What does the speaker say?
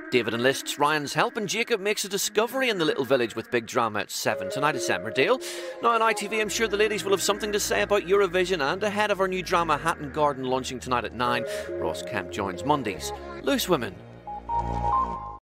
David enlists Ryan's help and Jacob makes a discovery in the little village with big drama at 7 tonight. It's Emmerdale. Now on ITV, I'm sure the ladies will have something to say about Eurovision and ahead of our new drama Hatton Garden launching tonight at 9. Ross Kemp joins Monday's Loose Women.